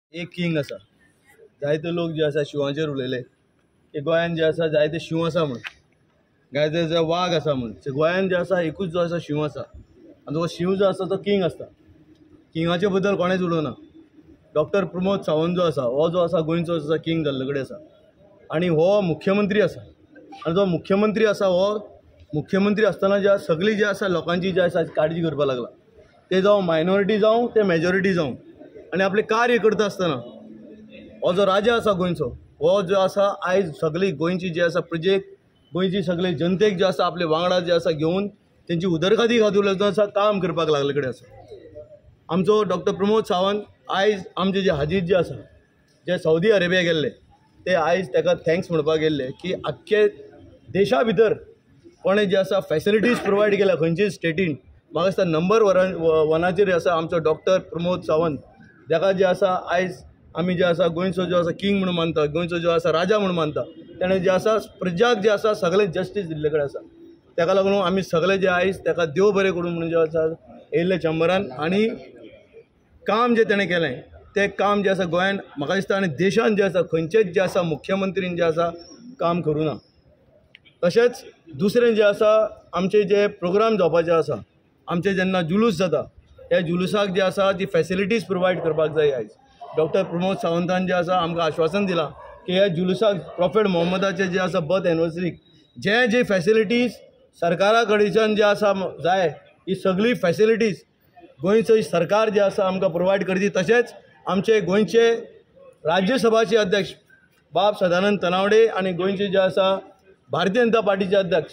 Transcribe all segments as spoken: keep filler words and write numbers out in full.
एक किंग आसा। जायते लोक जे आसा शिवाचेर उलयले की गोंयान जे आसा जायते शिव आसा म्हण, जायते जे वाघ आसा म्हण। गोंयान जे आसा एकूच जो आसा शिव आसा आनी तो शिव जो आसा तो किंग आसता। किंगाचे बद्दल कोणेच उलोवना। डॉक्टर प्रमोद सावंत जो आसा हो जो आसा गोंयचो जो किंग जाल्ले कडेन आसा आनी हो मुख्यमंत्री आसा। आनी जो मुख्यमंत्री आसा हो मुख्यमंत्री आसतना जे सगळी जे आसा लोकांची जे आसा काळजी करपाक लागला, ते जावं मायनॉरिटी जावं ते मेजॉरिटी जावं। आनी आपले कार्य करता आसतना हो जो राजा आसा गोंयचो हो जो आसा आयज सगळी गोंयची जी आसा प्रजेक, गोंयची सगळे जनतेक जे आसा आपले वांगडा जे आसा घेवन तेंची उदरगती खातीर जो आसा काम करपाक लागले कडेन आसा। आमचो डॉक्टर प्रमोद सावंत आयज आमचे जे हाजीज जे आसा जे सौदी अरेबिया गेल्ले ते आयज ताका थँक्स म्हणपाक गेल्ले की आख्खे देशा भितर कोणें जे आसा फॅसिलिटीज प्रोवायड केल्या खंयच्याय स्टेटीन। म्हाका दिसता नंबर वन वनाचेर आसा आमचो डॉक्टर प्रमोद सावंत, जाका जे आसा आयज आमी जे आसा गोंयचो जो आसा किंग म्हणून मानता, गोंयचो जो आसा राजा म्हणून मानता। ताणें जे आसा प्रजाक जे आसा सगळे जस्टीस दिल्ले कडेन आसा। ताका लागून आमी सगळे जे आयज ताका देव बरें करून म्हणून जे आसा येयल्ले चंबरान। आनी काम जे ताणें केलें तें काम जे आसा गोंयान म्हाका दिसता आनी देशान जे आसा खंयचेच जे आसा मुख्यमंत्रीन जे आसा काम करूं ना। तशेंच दुसरें जे आसा आमचे जे प्रोग्राम जावपाचे आसा, आमचे जेन्ना जुलूस जाता त्या जुलुसाक जे आसा ती फॅसिलिटीज प्रोवायड करपाक जाय। आयज डॉक्टर प्रमोद सावंतान जे आसा आमकां आश्वासन दिलां की ह्या जुलुसाक प्रॉफेट मोहम्मदाचे जे आसा बर्थ एनिवर्सरीक जे जे फॅसिलिटीज सरकारा कडच्यान जे आसा जाय ही सगळी फॅसिलिटीज गोंयचो सरकार जे आसा आमकां प्रोवायड करची। तशेंच आमचे गोंयचे राज्यसभाचे अध्यक्ष बाब सदानंद तनावडे आनी गोंयचे जे आसा भारतीय जनता पार्टीचे अध्यक्ष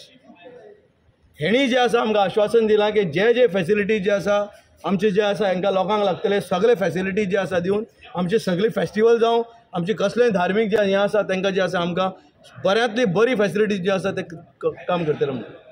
हेणी जे आसा आमकां आश्वासन दिलां की जे जे फॅसिलिटीज जे आसा आमचे जे आसा हांकां लोकांक लागतले सगळे फॅसिलिटीज जे आसा दिवन आमचे सगळे फेस्टिवल जावं आमचे कसलेय धार्मीक जे हें आसा तांकां जे आसा आमकां बऱ्यांतली बरी फॅसिलिटीज जे आसा ते काम करतले म्हणून।